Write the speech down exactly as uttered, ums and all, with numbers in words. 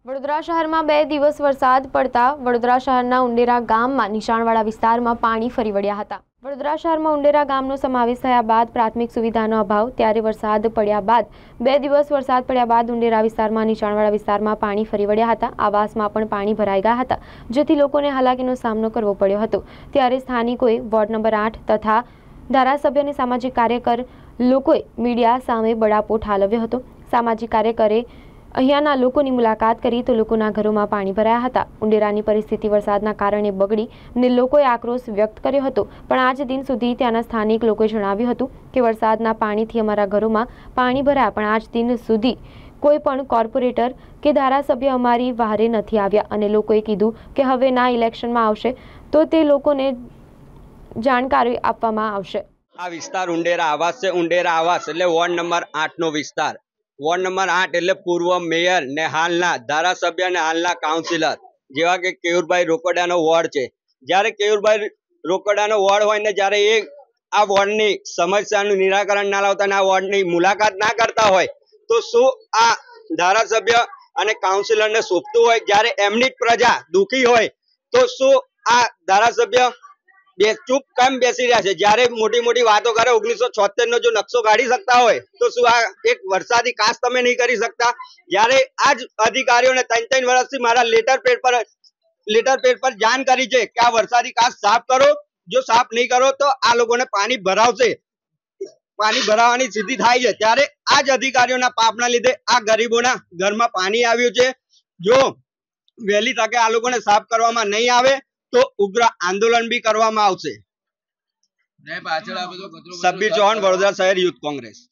વડોદરા શહેરમાં બે દિવસ વરસાદ પડતા વડોદરા શહેરના ઉંડેરા ગામમાં નીચાણવાળા વિસ્તારમાં પાણી ફરી વળ્યા હતા। વડોદરા શહેરમાં ઉંડેરા ગામનો સમાવેશ થયા બાદ પ્રાથમિક સુવિધાનો અભાવ, ત્યારે વરસાદ પડ્યા બાદ બે દિવસ વરસાદ પડ્યા બાદ ઉંડેરા વિસ્તારમાં નીચાણવાળા વિસ્તારમાં પાણી ફરી વળ્યા હતા। આવાસમાં પણ પાણી ભરાઈ ગયા હતા, જેથી લોકોને હાલાકીનો સામનો કરવો પડ્યો હતો। ત્યારે સ્થાનિકોએ વોર્ડ નંબર આઠ તથા ધારાસભ્ય અને સામાજિક કાર્યકર લોકોએ મીડિયા સામે બળાપો ઠાલવ્યો હતો। સામાજિક કાર્યકરે અહીંયાના લોકોની મુલાકાત કરી તો લોકોના ઘરોમાં પાણી ભરાયા હતા। ઉંડેરાની પરિસ્થિતિ વરસાદના કારણે બગડી અને લોકોએ આક્રોશ વ્યક્ત કર્યો હતો, પણ આજ દિન સુધી ત્યાંના સ્થાનિક લોકોએ જણાવ્યું હતું કે વરસાદના પાણીથી અમારા ઘરોમાં પાણી ભરાયા, પણ આજ દિન સુધી કોઈ પણ કોર્પોરેટર કે ધારાસભ્ય અમારી વહારે નથી આવ્યા અને લોકોએ કીધું કે હવે ના ઇલેક્શનમાં આવશે તો તે લોકોને જાણકારી આપવામાં આવશે। આ વિસ્તાર ઉંડેરા આવાસ છે। ઉંડેરા આવાસ એટલે વોર્ડ નંબર આઠ નો વિસ્તાર। વોર્ડ નંબર આઠ એટલે પૂર્વ મેયર ને હાલના ધારાસભ્ય ને હાલના કાઉન્સિલર જેવા કે કેયુરભાઈ રોકડિયાનો વોર્ડ છે। જ્યારે કેયુરભાઈ રોકડિયાનો વોર્ડ હોય ને જ્યારે એ આ વોર્ડની સમસ્યાનું નિરાકરણ ના લાવતા અને આ વોર્ડની મુલાકાત ના કરતા હોય તો શું આ ધારાસભ્ય અને કાઉન્સિલરને શોભતું હોય? જ્યારે એમની જ પ્રજા દુઃખી હોય તો શું આ ધારાસભ્ય બે ચૂપ કેમ બેસી રહ્યા છે? જ્યારે મોટી મોટી વાતો કરે, ઓગણીસો છોતેર નો જો નકશો કાઢી શકતા હોય તો શું આ એક વરસાદી કાચ તમે નહીં કરી શકતા? જ્યારે આ જ અધિકારીઓને ત્રણ ત્રણ વર્ષથી મારા લેટર પેડ પર લેટર પેડ પર જાણ કરી છે કે આ વરસાદી કાચ સાફ કરો, જો સાફ નહીં કરો તો આ લોકોને પાણી ભરાવશે, પાણી ભરાવાની સ્થિતિ થાય છે। ત્યારે આ જ અધિકારીઓના પાપના લીધે આ ગરીબોના ઘરમાં પાણી આવ્યું છે। જો વહેલી તકે આ લોકોને સાફ કરવામાં નહીં આવે તો ઉગ્ર આંદોલન બી કરવામાં આવશે। સબ્બીર ચૌહાણ, વડોદરા શહેર યુથ કોંગ્રેસ।